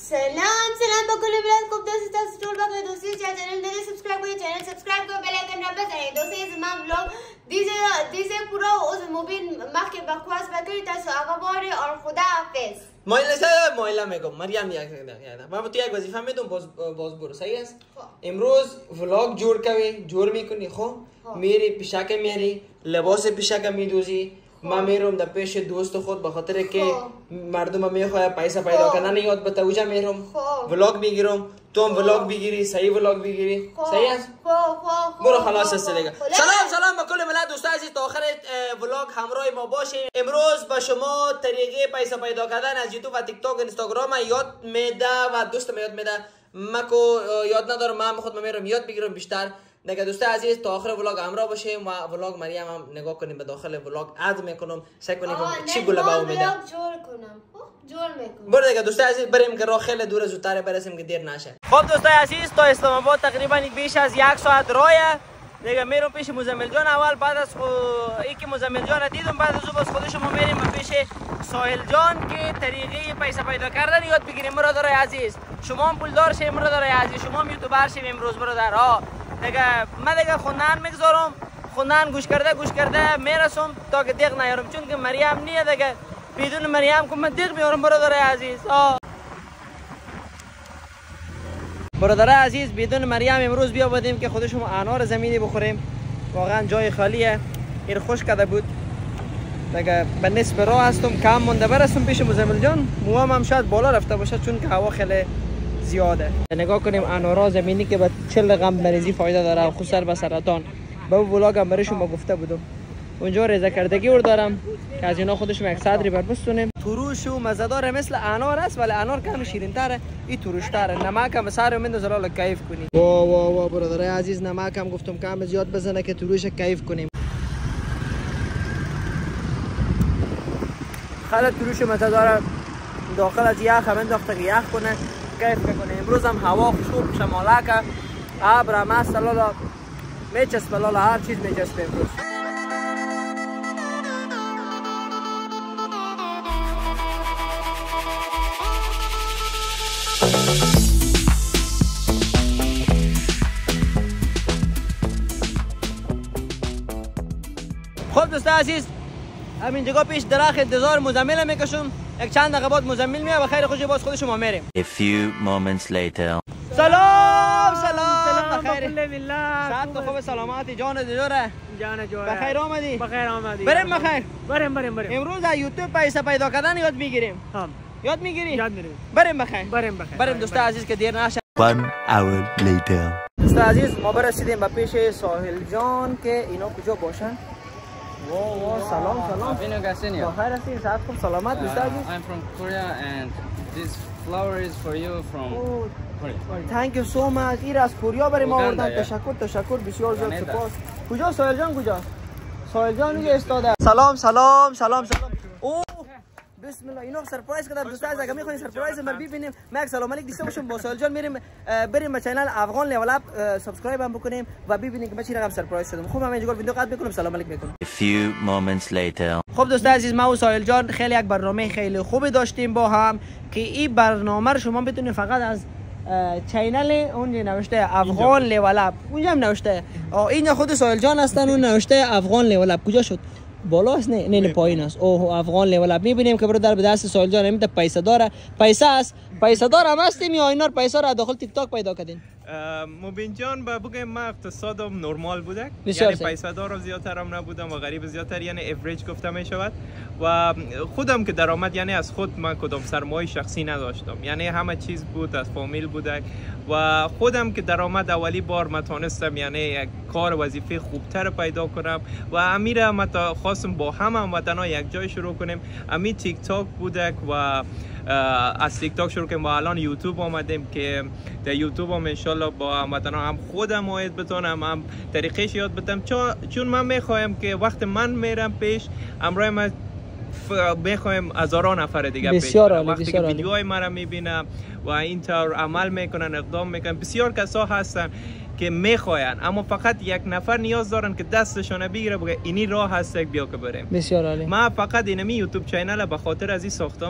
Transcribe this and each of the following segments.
سلام با کل بلند خوب دوستی طول بخیر دوستی چینل نده سبسکرایب کنید چینل سبسکرایب کنید بیل آیکن را بزنید دوستی از من بلاگ دیزه پورا از مبین مخک بخواست بکنید تا آقا باری اور خدا حافظ مایلا میگم مریم یک من تو یک وظیفه میدم باز برو صحیح است امروز ولاگ جور میکنی خب میری پیشک میری لباس پیشک میدوزی من میرم در پیش دوست خود به خاطر که مردم میخواه پیسه پیدا کردن یاد به توجه میرم ولاگ میگیرم تو هم ولاگ بگیری صحیح ولاگ بگیری صحیح است برو خلاص است دیگه سلام به کل ملت دوستان عزیز تا آخر ولاگ همراه ما باشین امروز به شما طریقه پیسه پیدا کردن از یوتیوب و تیک تاک اینستاگرام یاد میده و دوستم یاد میده مکو یاد ندارم من خود میرم یاد بگیرم بیشتر دیگه دوستان عزیز تا آخر ولاگ همراه باشیم و ولاگ مریم هم نگاه کنیم به داخل ولاگ اد میکنم سعی کنیم چی گله باو میده جور میکنم برو دیگه دوستان عزیز بریم که راه خیلی دور زودتر برسیم که دیر نشه خب دوستان عزیز تا اسلام آباد تقریبا بیش از 1 ساعت راهه دیگه میرم پیش مزمل جان اول بعد از اینکه مزمل جان دیدم بعد از باز خودشون میریم پیش ساحل جان که طریقه پیسه پیدا کردن یاد بگیریم برادر عزیز شما هم پولدار شیم برادر عزیز شما هم یوتیوبر شیم امروز برادر ها دیگه من دیگه خوندن میگذارم خوندن گوش کرده میرسم تا که دیگ نیارم چون که مریم نیه دیگه بدون مریم که من دیگ میارم برادر عزیز برادر عزیز بدون مریم امروز بیا بودیم که خودشون انار زمینی بخوریم واقعا جای خالیه این خوش کرده بود دیگه به نصف راه هستم کم مونده برسم پیش مزمل جان موام هم شاید بالا رفته باشه چون که هوا خیلی زیاده نگاه کنیم انارا زمینی که به 40 رقم مریضی فایده داره خصوصا به سرطان به ولاگ هم برشون ما گفته بودم اونجا ریزه کردگی ور دارم که از اینا خودشون یک صدری بر بستونیم تروش و مزدار مثل انار است ولی انار کم شیرین تره این تروش تره نمک هم سر میندازه لالا کیف کنی وا برادر عزیز نمک هم گفتم کم زیاد بزنه که تروش کیف کنیم خاله تروش مزدار داخل از یخ هم انداخته که یخ کنه کیف کنه امروز هم هوا خوب شمالکه ابر مست لالا میچسبه لالا هر چیز میچسبه امروز خب دوستان عزیز همین جگاه پیش درخت انتظار مزمل میکشم یک چند دقیقه بعد مزمل میاد و خیر خوشی باز خودشون ما میریم A few moments later سلام بخیر ساعت خوب سلامتی جان جوره بخیر آمدی بریم بخیر بریم امروز در یوتیوب پیسه پیدا کردن یاد میگیریم یاد میگیری بریم بخیر بریم دوستان عزیز که دیر نشه 1 hour later دوستان عزیز ما برسیدیم به پیش ساحل جان که اینا کجا باشن سلام بخیر هستی ساعت خوب سلامت دوستان عزیز I'm from Korea and this flower is for you from Korea. Thank you so much. ایر از کوریا برای ما آوردن تشکر بسیار زیاد سپاس کجا ساحل جان کجا ساحل جان میگه استاده سلام اوه بسم الله اینو سرپرایز کردم دوستان عزیز اگه میخواین سرپرایز من ببینیم من سلام علیک دیسته باشم با ساحل جان بریم به چینل افغان لیول اپ سابسکرایب هم بکنیم و ببینیم که من چی رقم سرپرایز شدم خوب من اینجا ویدیو قطع میکنم سلام علیک میکنم A few moments later خب دوستان عزیز ما و ساحل جان خیلی یک برنامه خیلی خوبی داشتیم با هم که این برنامه رو شما بتونید فقط از چینل اون نوشته افغان لیول اپ اونجا هم نوشته اینجا خود ساحل جان هستن اون نوشته افغان لیول اپ کجا شد بالا است نه پایین است اوه افغان لیول اپ میبینیم که برادر به دست ساحل جان میده پیسه داره پیسه است پیسه دار هم هستیم یا اینا پیسه را داخل تیک تاک پیدا کردین مبین جان با بگم ما اقتصادم نرمال بوده یعنی پیسه دارم زیادتر هم نبودم و غریب زیادتر یعنی اوریج گفته می شود و خودم که درآمد یعنی از خود من کدام سرمایه شخصی نداشتم یعنی همه چیز بود از فامیل بوده و خودم که درآمد اولی بار ما تونستم یعنی یک کار وظیفه خوبتر پیدا کنم و امیر ما خواستم با همه وطنا یک جای شروع کنیم امی تیک تاک بوده و از تیک تاک شروع کنیم و الان یوتیوب آمدیم که در یوتیوب هم انشالله با هموطنا هم خودم آید بتونم هم طریقش یاد بدم چون من میخوایم که وقت من میرم پیش امرای من میخوایم هزاران نفر دیگه پیش وقتی که ویدیوهای مرا میبینم و اینطور عمل میکنن اقدام میکنن بسیار کسا هستن که میخواین اما فقط یک نفر نیاز دارن که دستشون بگیره بگه اینی راه هست بیا که بریم. بسیار عالی. من فقط اینمی یوتیوب چینل به خاطر از این ساختم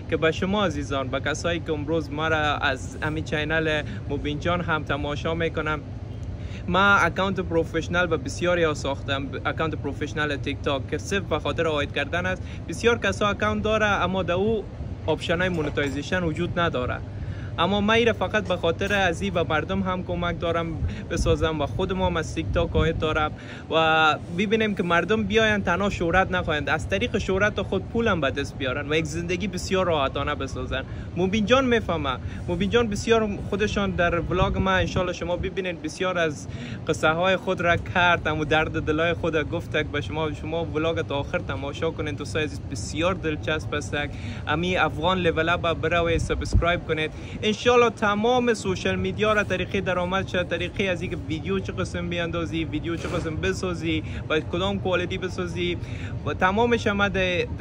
که به شما عزیزان، به کسایی که امروز ما را از همین چینل مبین جان هم تماشا میکنم، ما اکانت پروفشنال و بسیاری ها ساختم، اکانت پروفشنال تیک تاک که صرف به خاطر عاید کردن است. بسیار کسا اکانت داره اما در او آپشن های مونتایزیشن وجود نداره، اما من ایره فقط به خاطر ازی و مردم هم کمک دارم بسازم و خودم هم از تیک تاک عاید دارم و ببینیم که مردم بیاین تنها شهرت نخواهند، از طریق شهرت خود پولم به دست بیارن و یک زندگی بسیار راحتانه بسازن. مبین جان میفهمه، مبین جان بسیار خودشان در ولاگ ما انشالله شما ببینید بسیار از قصه های خود را کرد و درد دلای خود گفت به شما ولاگ تا آخر تماشا کنید دوستای عزیز، بسیار دلچسب است. امی افغان لول اپ برای سابسکرایب کنید. انشالله تمام سوشل میدیا را طریقه درآمد شد، طریقه از اینکه ویدیو چه قسم بیاندازی، ویدیو چه قسم بسازی و کدام کوالیتی بسازی و تمامش هم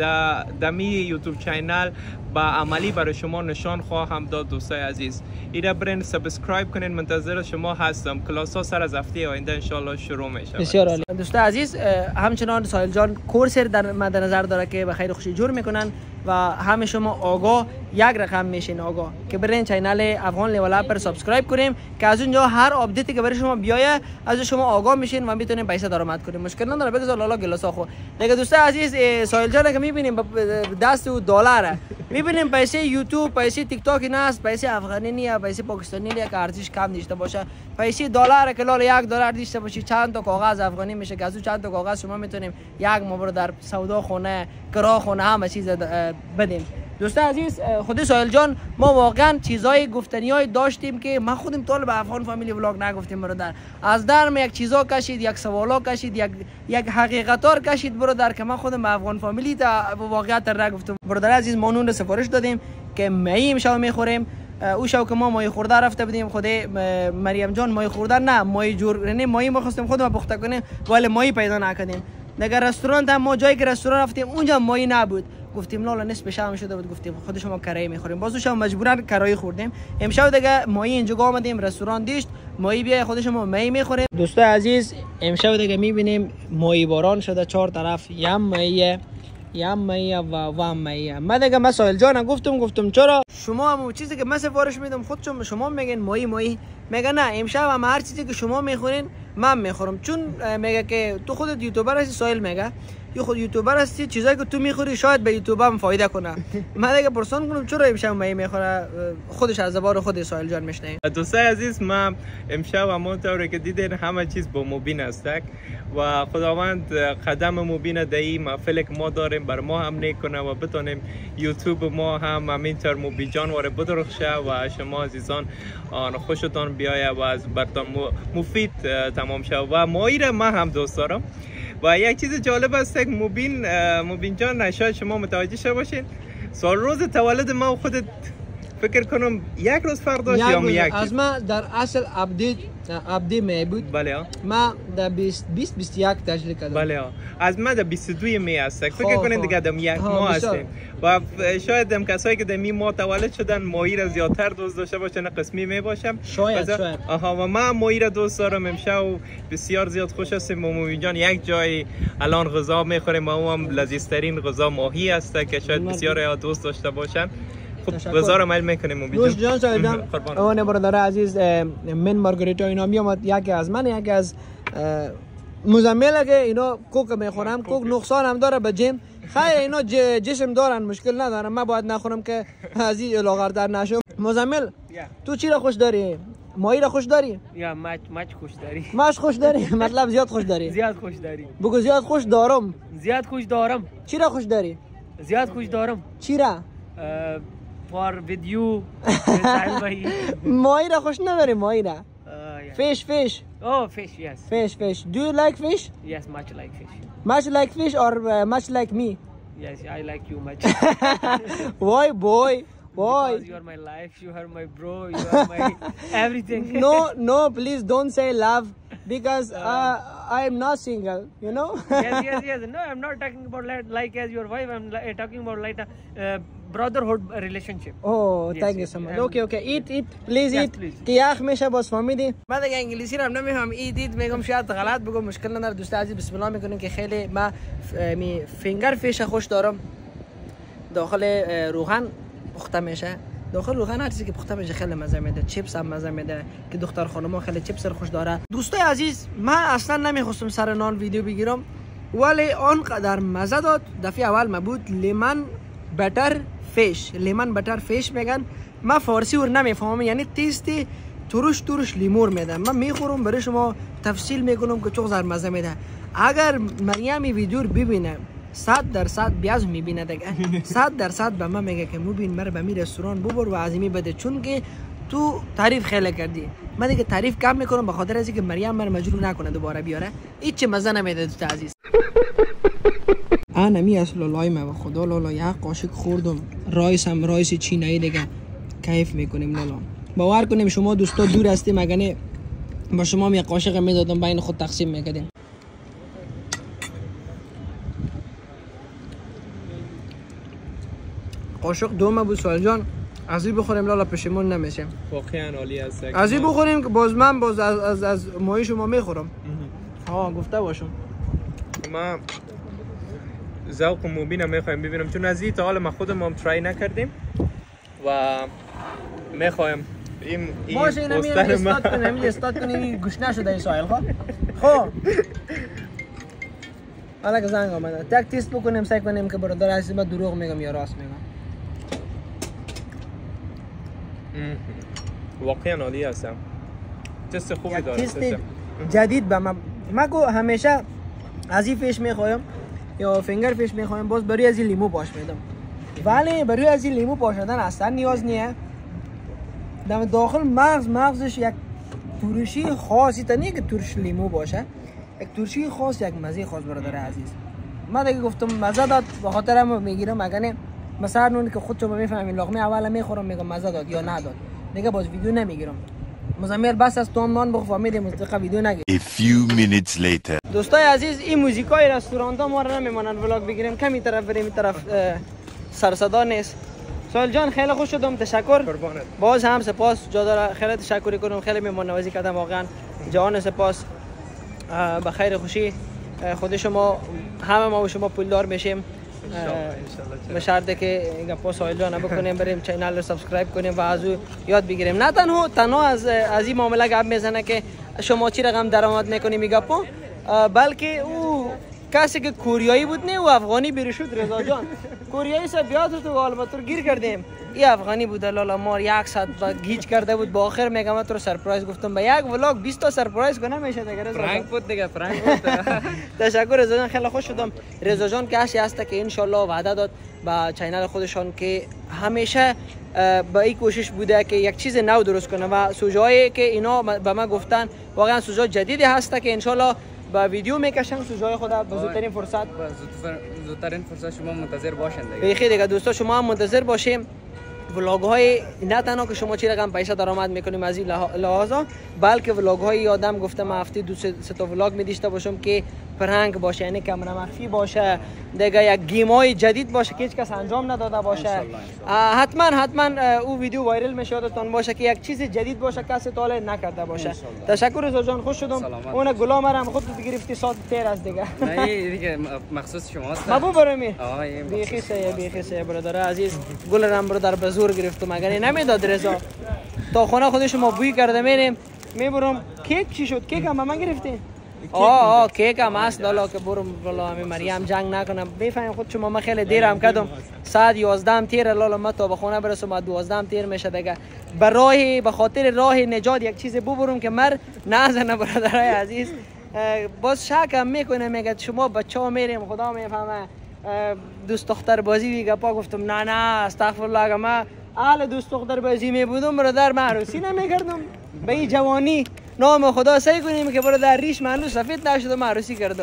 دمی یوتیوب چینل با عملی برای شما نشان خواهم داد. دوستای عزیز اینا برین سابسکرایب کنین، منتظر شما هستم. کلاس ها سر از هفته آینده انشالله شروع میشه. بسیار عالی. دوستای عزیز همچنان ساحل جان کورس در مد نظر داره که به خیر خوشی جور میکنن و همه شما آگاه یک رقم میشین آگاه که برین چینل افغان لول اپ پر سابسکرایب کنیم که از اونجا هر آپدیتی که برای شما بیایه از شما آگاه میشین و میتونین پیسه درآمد کنیم. مشکل نداره، بگذار لالا گلاسا خو. دیگه دوستای عزیز ساحل جان که میبینیم دست و دلاره، میبینیم پیسه یوتیوب، پیسه تیک تاک نه است، پیسه افغانی نه، پیسه پاکستانی نه که ارزش کم داشته باشه، پیسه دلار که لالا $1 داشته باشه چند تا کاغذ افغانی میشه که از اون چند تا کاغذ شما میتونیم یک مبر در سودا خونه، کرا خونه همه چیز بدیم. دوستان عزیز خود ساحل جان ما واقعا چیزای گفتنیای داشتیم که ما خودم طالب افغان فامیلی ولاگ نگفتیم برادر، از درم یک چیزا کشید، یک سوالا کشید، یک حقیقتار کشید برادر که من خودم افغان فامیلی تا واقعیت را نگفتم. برادر عزیز ما نون سفارش دادیم که می امشب میخوریم. او شو که ما مای خورده رفته بودیم، خود مریم جان مای خورده نه مای جور، یعنی مای ما خواستیم خودمون پخته کنیم ولی مای پیدا نکردیم. دیگه رستوران هم ما جایی که رستوران رفتیم اونجا مای نبود، گفتیم لالا نصف شام شده بود، گفتیم خود شما کرایی میخوریم، بازو شما مجبورا کرایی خوردیم. امشب دیگه مای اینجا آمدیم رستوران دیشت مای بیا خود شما مای میخوریم. دوستای عزیز امشب دیگه میبینیم مای باران شده چهار طرف، یم مایه و مایه. من دیگه من ساحل جان گفتم چرا شما هم چیزی که من سفارش میدم خود شما میگین مایی میگه نه امشب هم هر چیزی که شما میخورین من میخورم، چون میگه که تو خودت یوتیوبر هستی. ساحل میگه یه خود یوتیوبر هستی، چیزایی که تو میخوری شاید به یوتیوب هم فایده کنه. من دیگه پرسان کنم چرا امشب مایی میخوره، خودش از زبان خود ساحل جان میشنه. دوستای عزیز ما امشب همونطوری که دیدین همه چیز با مبین است و خداوند قدم مبین دایی محفل ما داریم بر ما هم نکنه و بتونیم یوتیوب ما هم همینطور مبین جان واره بدرخشه و شما عزیزان خوشتون بیایه و از برتون مفید تمام شه. و مایی ما هم دوست دارم و یک چیز جالب است که مبین جان شاید شما متوجه شده باشین، سال روز تولد ما خودت فکر کنم یک روز فرق داشت یا یک از ما در اصل عبدی می بود. بله ها. ما در 21 تجلیل کردم. بله ها. از ما در 22 می است. فکر کنید دیگه در یک ماه هستیم و شاید هم کسایی که در می ماه تولد شدن ماهی را زیادتر دوست داشته باشن، قسمی می باشم شاید. آها و من ماهی را دوست دارم. امشب بسیار زیاد خوش هستیم. مبین جان یک جای الان غذا میخوریم و هم لذیذترین غذا ماهی است که شاید بسیار دوست داشته باشن. بازار عمل میکنیم مبین دوست جان سایدان اون برادر عزیز من مارگریتا اینا میامد، یکی از من یکی از مزمل که اینا کوک میخورم، کوک نقصان هم داره به جیم، خیلی اینا جسم دارن مشکل ندارم، من باید نخورم که از این لاغرتر نشم. مزمل تو چی را خوش داری؟ ماهی را خوش داری؟ یا مچ خوش داری؟ مچ خوش داری؟ مطلب زیاد خوش داری؟ زیاد خوش داری. بگو زیاد خوش دارم. زیاد خوش دارم. چی را خوش داری؟ زیاد خوش دارم. چی را؟ for with you. ماهی را خوش نداری ماهی را؟ Fish. Oh, fish, yes. Fish. Do you like fish? Yes, much like fish. Much like fish or much like me? Yes, I like you much. Why, boy? Because you are my life, you are my bro, you are my everything. No, please don't say love because I am not single, you know? Yes. No, I'm not talking about like as your wife. I'm talking about like a brotherhood relationship. Oh, yes, thank you so much. Okay. Eat. Please eat. که یخ میشه باز فهمیدی؟ من دیگه انگلیسی رو هم نمیفهم. eat میگم شاید غلط بگم، مشکل نداره. دوست عزیز بسم الله میکنیم که خیلی من فینگر فیش خوش دارم، داخل روغن پخته میشه. داخل روغن هر چیزی که پخته میشه خیلی مزه میده. چیپس هم مزه میده که دختر خانم‌ها خیلی چیپس رو خوش داره. دوستای عزیز، من اصلا نمیخواستم سر نان ویدیو بگیرم ولی آنقدر مزه داد. دفعه اول ما بود لیمون بتر فیش. لیمون بتر فیش میگن. من فارسی ور نمیفهمم، یعنی تیستی ترش لیمور میده. من میخورم برای شما تفصیل میکنم که چقدر مزه میده. اگر مریم ویدیو رو ببینه 100% بیاز میبینه دیگه 100% به من میگه که مبین مرا به می رستوران ببر و عزیمی بده، چون که تو تعریف خیلی کردی. من دیگه تعریف کم میکنم به خاطر از اینکه مریم من مجبور نکنه دوباره بیاره. هیچ مزه نمیده دوست عزیز. انمی اصل لایم و خدا لالا یک قاشق خوردم. رایس چینایی دیگه کیف میکنیم لالا. باور کنیم شما دوستا دور هستیم، اگه با شما یک قاشق میدادم بین خود تقسیم میکردیم. قاشق دوم بود سوال جان. از این بخوریم لالا پشیمون نمیشیم. واقعا عالی است. از این بخوریم که باز من از ماهی شما میخورم. گفته باشم. ما ذوق مبین میخوایم ببینم، چون از این تا حالا ما خودم هم ترای نکردیم و میخوایم این باشه نمیرم استاد کنیم گوش نشده این سوال خب حالا که زنگ آمده تک تیست بکنیم سعی کنیم که برادر عزیز ما دروغ میگم یا راست میگم. واقعا عالی هستم. تست خوبی داره. تست جدید به من گو همیشه از این فیش میخوایم یا فینگر فیش میخوایم، باز برای از این لیمو پاش میدم، ولی برای از این لیمو پاشدن اصلا نیاز نیه. داخل مغزش یک ترشی خاصی تا نیه که ترش لیمو باشه، یک ترشی خاص، یک مزه خاص برادر عزیز. من دیگه گفتم مزه داد به خاطر هم میگیرم. اگه مثلا اون که خودشو میفهمین لقمه اول میخورم میگم مزه داد یا نداد دیگه باز ویدیو نمیگیرم. مزمیر بس از توم نان بخو فهمیدیم مستقیم ویدیو نگیر. A few minutes later. دوستای عزیز این موزیکای رستوران ها ما رو نمیمونن ولوگ بگیریم، کمی طرف بریم این طرف سر صدا نیست. سوال جان خیلی خوش شدم، تشکر. باز هم سپاس جا داره، خیلی تشکر کنم، خیلی مهمان نوازی کردم واقعا. جان سپاس. به خیر خوشی خود شما همه ما و شما پولدار میشیم به شرطی که گپا سایل جان بکنیم، بریم چینل رو سابسکرایب کنیم و از او یاد بگیریم. نه تنها از این معامله گپ میزنه که شما چی رقم درآمد میکنیم این گپا، بلکه او کسی که کوریایی بود نه و افغانی بیرو شد. رضا جان کوریایی سه بیاد تو البته گیر کردیم، این افغانی بود لالا مار 100 با گیج کرده بود. با آخر میگم تو رو سرپرایز گفتم به یک ولاگ 20 تا سرپرایز کنه میشه دیگه. رضا فرانک بود دیگه، فرانک بود. تشکر رضا جان، خیلی خوش شدم. رضا جان کسی هست که ان شاء الله وعده داد با چینل خودشان که همیشه با این کوشش بوده که یک چیز نو درست کنه و سوژه‌ای که اینا به من گفتن واقعا سوژه جدیدی هست که ان شاء الله با ویدیو میکشن سوژه‌های خدا به زودترین فرصت. زودترین فرصت شما منتظر باشین دیگه. دیگه دوستا شما هم منتظر باشیم. ولاگ های نه تنها که شما چی رقم پیسه درآمد میکنیم از این لحاظا، بلکه ولاگ های آدم گفتم هفته 2-3 تا ولاگ میدیشته باشم که پرنگ باشه، یعنی کامرا مخفی باشه، دیگه یک گیم های جدید باشه که هیچ کس انجام نداده باشه. حتما او ویدیو وایرل میشه، یادتون باشه که یک چیز جدید باشه کسی تا حالا نکرده باشه. تشکر رضا جان، خوش شدم. اون گلا مرا خود گرفتی ساعت تیر از دیگه. نه دیگه مخصوص شماست. مبو برمی بیخی سه برادر عزیز، گل رم برادر به زور گرفتم، اگر نمیداد رضا تا خونه خودش ما بوی کرده میبرم. کیک چی شد؟ کیک هم من گرفتی؟ کیک هم هست لالا که برم لالا همین مریم جنگ نکنم. بفهمیم خود شما من خیلی دیر هم کردم، ساعت 11 تیر لالا ما تا به خونه برسم 12 تیر میشه دیگه. به خاطر راه نجات یک چیز ببرم که مر نزنه برادرای عزیز. باز شک هم میکنه میگه شما بچه‌ها میریم خدا میفهمه دوست دختر بازی دیگه. پا گفتم نه استغفرالله، ما اهل دوست دختر بازی می بودم برادر من عروسی نمیکردم. به این جوانی نام خدا سعی کنیم که برادر ریش منو سفید نشد و عروسی کردم.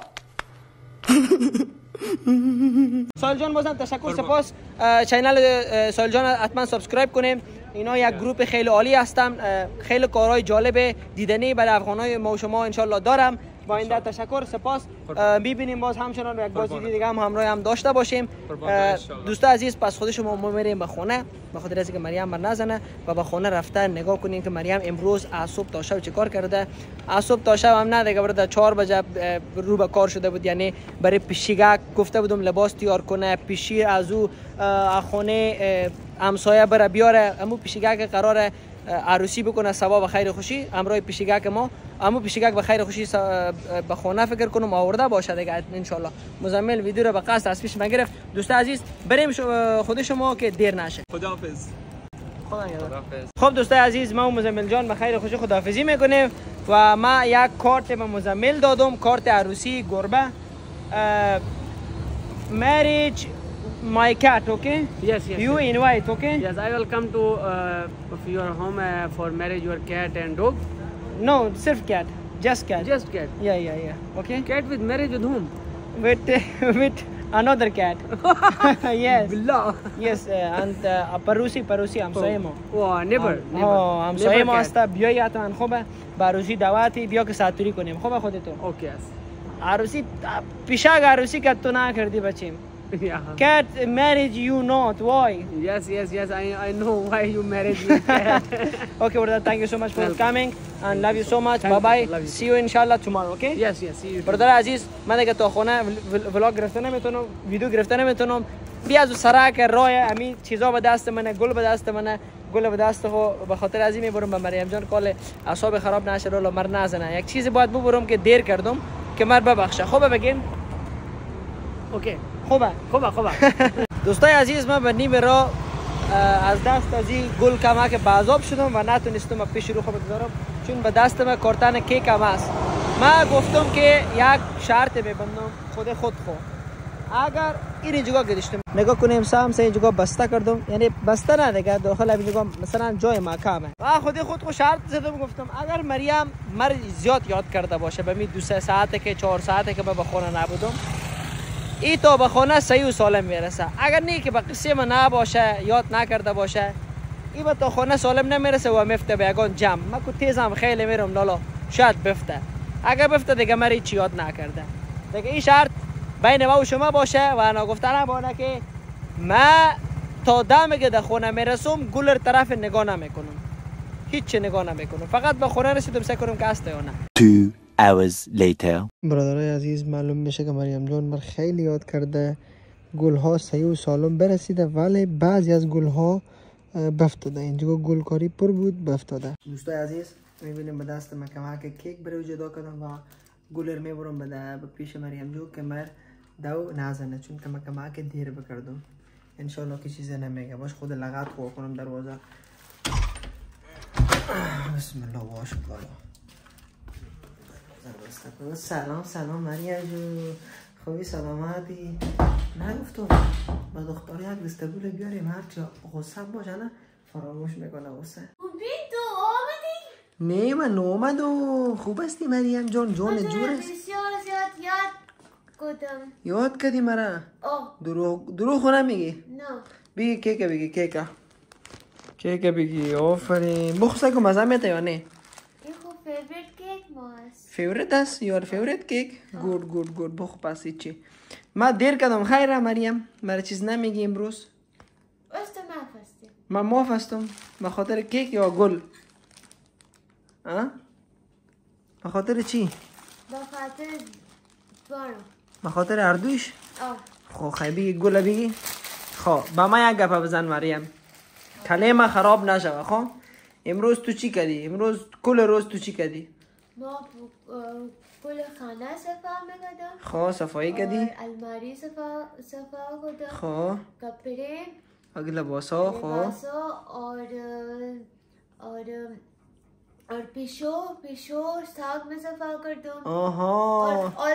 سایل جان بازم تشکر سپاس. چینل سایل جان حتما سابسکرایب کنیم. اینا یک گروپ خیلی عالی هستن، خیلی کارهای جالب دیدنی برای افغانای ما و شما ان شاء الله دارم. با این تشکر سپاس. میبینیم باز همچنان یک بازی دیگه هم همراه هم داشته باشیم. دوستان عزیز پس خود شما ما میریم به خونه. به خاطر اینکه مریم بر نزنه و به خونه رفته. نگاه کنین که مریم امروز از صبح تا شب چه کار کرده. از صبح تا شب هم نه دیگه، برای 4 بجه رو به کار شده بود. یعنی برای پیشیگاه گفته بودم لباس تیار کنه، پیشی از او خونه همسایه بره بیاره. امو پیشیگاه که قراره عروسی بکنه سوا و خیر خوشی، امروز پیشیگاه که ما امو پیشیگاه به خیر خوشی به خونه فکر کنم آورده باشه دیگه ان شاء الله. مزمل ویدیو رو به قصد از پیش گرفت. دوست عزیز بریم خود شما که دیر نشه. خداحافظ. خب دوستای عزیز، ما و مزمل جان به خیر خوشی خداحافظی میکنیم و ما یک کارت به مزمل دادم، کارت عروسی گربه. marriage my cat, okay? Yes. You invite, okay? Yes, I will come to your home for marriage your cat and dog. No, self cat, just cat. Just cat. Yeah. Okay. Cat with marriage with whom? With another cat. Yes. Billah. Yes, and Parusi همسایه ما. Oh, neighbor. همسایه ما است. بیایی حتما خوبه. عروسی دعوتی بیا که ساتوری کنیم. خوبه خودتون. Okay. عروسی پیشاگ عروسی که تو نکردی بچیم. Cat married you not, why? Yes, I know why you married me. Okay, brother, thank you so much for coming and love you so much. Bye bye. See you inshallah tomorrow, okay? Yes, see you. برادر عزیز، من دیگه تا خونه ولاگ گرفته نمیتونم، ویدیو گرفته نمیتونم. بیا از سراک راه همین چیزا به دست منه، گل به دست منه، گل به دست خو به خاطر از این میبرم به مریم جان کال اعصاب خراب نشه رو مر نزنه. یک چیزی باید ببرم که دیر کردم که مر ببخشه. خوبه بگین؟ اوکی. خوبه. دوستای عزیز، من به نیم راه از دست از این گل کمک بعضاب شدم و نتونستم پیش رو خود بگذارم چون به دست من کارتن کیک هم است. من گفتم که یک شرط میبندم خود خو اگر این جگاه گذاشتم نگاه کنیم سام سه جگاه بسته کردم، یعنی بسته نه دیگه، داخل این جگاه مثلا جای مکامه و خود شرط زدم. گفتم اگر مریم مر زیاد یاد کرده باشه به می 2-3 ساعته که 4 ساعته که من به خونه نبودم، ای تو به خانه صحیح و سالم میرسه. اگر نه که به قصه من نباشه، یاد نکرده باشه، ای به تو خانه سالم نمیرسه و میفته به یگان جمع. من کو تیزم خیلی میرم لالا شاید بفته. اگر بفته دیگه مری چی یاد نکرده دیگه. این شرط بین ما و شما باشه و انا گفتن نباشه که من تا دمی که در خونه میرسم گلر طرف نگاه نمیکنم، هیچ نگاه نمیکنم، فقط به خونه رسیدم سعی کنم که هست یا نه. 2 hours later. برادرای عزیز، معلوم میشه که مریم جان من خیلی یاد کرده گلها صحیح و سالم برسیده، ولی بعضی از گلها بفتاده. اینجا گلکاری پر بود بفتاده. دوستای عزیز، میبینیم به دست من کمک کیک برای جدا کردم و گلر میبرم به پیش مریم جو که مر دو نزنه چون که من کمک دیر بکردم. انشالله که چیزی نمیگه باش. خود لغت خواه کنم دروازه. بسم الله باشه بالا. سلام مریم جو، خوبی سلامتی؟ نگفتم با دختر یک دستگول بیاریم هرچی غصه باشه نه فراموش میکنه غصه. تو آمدی؟ نه من اومدم. خوب هستی مریم جان؟ جان جور است؟ بسیار زیاد یاد کردم. یاد کردی مرا؟ دروغ خو نمیگی؟ نه. بگی کیکه بگی. آفرین. بخواه که مزه میته یا نه؟ این خوب فیوریت کیک ماست. فیوریت است؟ یور فیوریت کیک؟ گود بخو پس چی. ما دیر کردم. خیره مریم مرا چیز نمیگی امروز؟ است معاف هستی. من معاف هستم به خاطر کیک یا گل؟ به خاطر چی؟ به خاطر بارو. به خاطر اردوش؟ خب خیلی بگی گل بگی. خب با ما یک گپ بزن مریم، کلمه خراب نشوه. خب امروز تو چی کردی؟ امروز کل روز تو چی کردی؟ ما کل خانه صفا میکردم. خب صفایی کردی؟ الماری صفا کردم. خب کپڑے اگه لباسا. خب और पिशो साग में सफा कर दो. और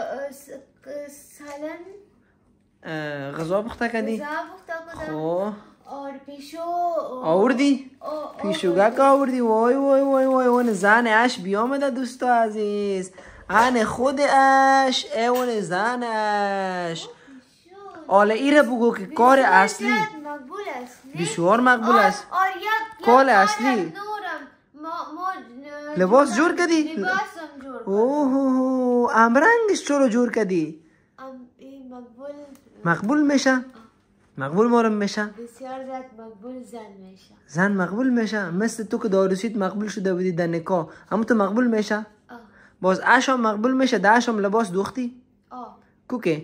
सालन غذا پخته کردی؟ خب और पिशो آوردی؟ پیشوگه که آوردی؟ وای زن اش بیامده دوستا عزیز. ان خود اش اون زن اش. حالا ایره بگو که کار اصلی بسیار مقبول است. کار اصلی لباس جور کردی؟ لباسم جور کردم. اوه امرنگش چرا جور کردی؟ این مقبول میشه؟ مقبول مارم میشه؟ بسیار زیاد مقبول زن میشه. زن مقبول میشه؟ مثل تو که داروسیت مقبول شده بودی در نکاح، اما تو مقبول میشه؟ باز اشام مقبول میشه؟ ده اشام لباس دوختی؟ کو که؟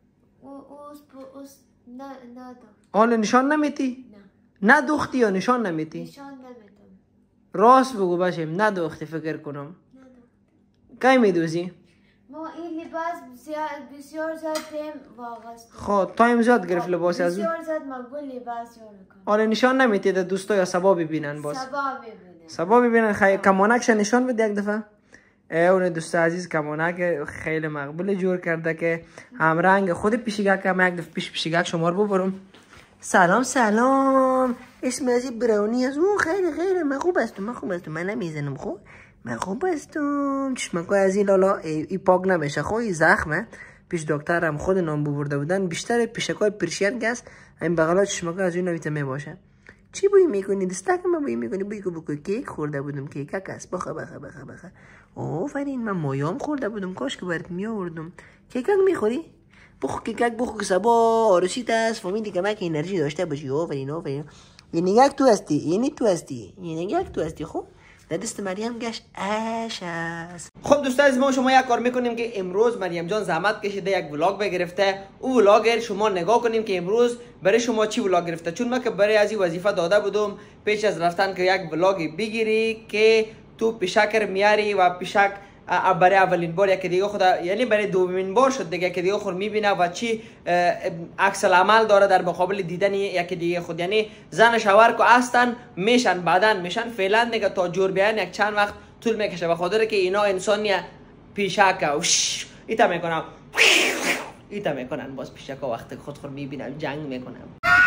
نه حالا نشان نمیتی؟ نه دوختی یا نشان نمیتی؟ نشان نمیتم. راست بگو باشیم ندوختی فکر کنم. کی میدوزی؟ ما این لباس بسیار زیاد تیم واقعست. خب تایم زیاد گرفت لباس از اون؟ بسیار زیاد مقبول لباس یارو کن. حالا نشان نمیتی در دوستا یا سبا ببینن باز؟ سبا ببینن. کمانکش نشان بده یک دفعه. اون دوست عزیز کمانک خیلی مقبول جور کرده که هم رنگ خود پیشگک هم یک دفعه پیشگک شما رو ببرم. سلام اسم ازی براونی از اون خیلی من خوب هستم من نمیزنم. خوب من خوب هستم. چشمکو از این لالا ای پاک نمیشه. خب این زخمه پیش دکتر هم خود نام ببرده بودن بیشتر پیشکای پرشین گست این بغلا چشمکو از این نویته میباشه. چی بوی میکنی؟ دستک من بوی میکنی؟ بوی که بکن کیک خورده بودم. کیک کس بخه آفرین من مایام خورده بودم. کاش که برات میآوردم. کیک میخوری؟ بخو کیک بخو که سبا آرسیت است فهمیدی که که انرژی داشته باشی. آفرین یعنی یک تو هستی خب در دست مریم گشت اش است. خب دوستان از ما شما یک کار میکنیم که امروز مریم جان زحمت کشیده یک ولاگ بگرفته. او ولاگ شما نگاه کنیم که امروز برای شما چی ولاگ گرفته. چون من که برای از این وظیفه داده بودم پیش از رفتن که یک ولاگ بگیری که تو پیشکر میاری و پیشک برای اولین بار یکی دیگه خدا یعنی برای دومین بار شد دیگه یکی دیگه خود میبینه و چی عکس العمل داره در مقابل دیدن یکی دیگه خود. یعنی زن شوهر که هستن میشن بعدن میشن فعلا دیگه تا جور بیان یک چند وقت طول میکشه. به خاطر که اینا انسانی پیشک ایتا میکنن باز پیشک وقت خود میبینن جنگ میکنن.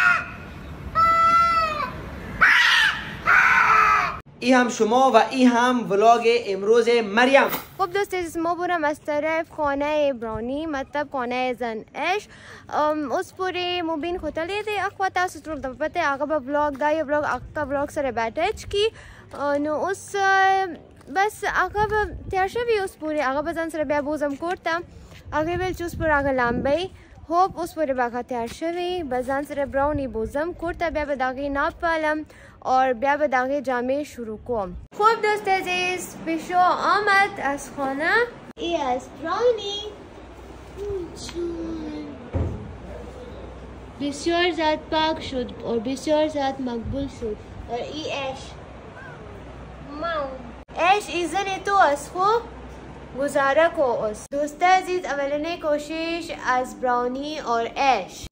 ای هم شما و ای هم ولاگ امروز مریم. خب دوست ما برم از طرف خانه برانی مطلب خانه زن اش اس پوری مبین خوتلی دی اخوات سطور دفته آقا با ولاگ دای ولاگ آقا ولاگ سر بیٹچ کی نو اس بس آقا با تیارشوی اس پوری آقا با زن سر بیا بوزم کرتم آقا بیل چوس پر آقا لامبی خوب اس پوری باقا تیارشوی بزن سر براونی بوزم کرتا بیا بداغی ناپالم اور بیا به داغی جامعه شروع کن. خوب دوست عزیز پیشو آمد از خانه. ای از براونی بسیار زیاد پاک شد اور بسیار زیاد مقبول شد. اور ای اش ای زن تو از خوب گزاره کو اس. دوست عزیز اولین کوشش از براونی اور اش.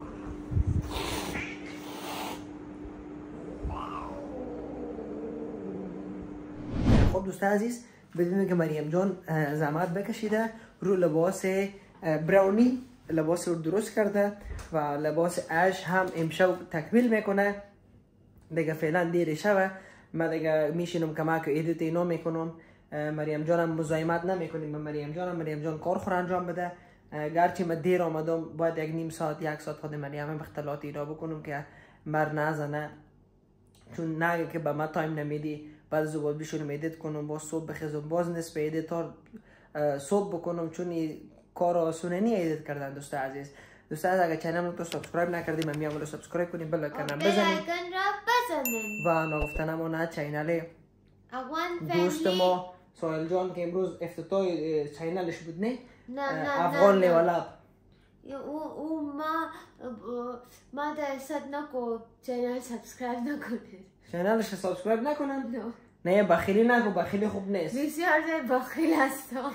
خب دوست عزیز بدونید که مریم جان زحمت بکشیده رو لباس براونی لباس رو درست کرده و لباس اش هم امشب تکمیل میکنه دیگه. فعلا دیر شبه من دیگه میشینم کمک ایدیت اینا میکنم. مریم جانم مزاحمت نمیکنیم. مریم جان کار خور انجام بده. گرچه من دیر آمدم باید یک نیم ساعت یک ساعت خود مریم اختلاط اینا بکنم که مر نزنه چون نگه که به من تایم نمیدی بعد از باید بشونم ایدیت کنم باز صبح بخیزم باز نصف ایدیتار صبح بکنم چون کار آسونه نی ایدیت کردن. دوست عزیز اگر چنل رو سابسکرایب نکردیم من میام سابسکرایب کنیم بل کنم بزنیم و نگفتن ما نه چینل دوست ما سایل جان که امروز افتتاح چینلش بود نه افغان لیولاب او ما دست نکو چینل سابسکرایب نکنه. چینلش سابسکرایب نکنن؟ نه بخیلی نکن بخیلی خوب نیست. بسیار بخیل هستم.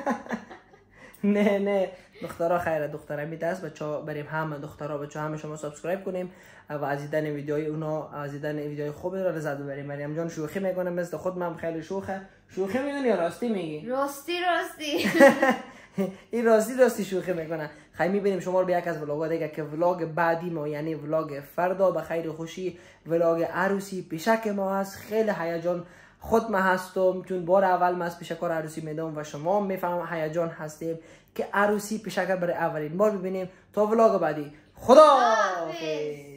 نه دخترها خیره دختره می دست بچه بریم همه دخترها بچه همه شما سابسکرایب کنیم و از دیدن ویدیوهای اونا از دیدن ویدیوهای خوب را لذت ببریم. مریم جان شوخی میکنه مثل خود من خیلی شوخه. شوخی میکنی یا راستی میگی؟ راستی این راستی شوخی میکنه. خیلی میبینیم شما رو به یک از ولاگ‌ها دیگه که ولاگ بعدی ما یعنی ولاگ فردا به خیر خوشی ولاگ عروسی پیشک ما هست. خیلی هیجان خود من هستم چون بار اول من از پیشکار عروسی میدم و شما میفهمم هیجان هستیم که عروسی پیشک برای اولین بار ببینیم. تا ولاگ بعدی خدا حافظ.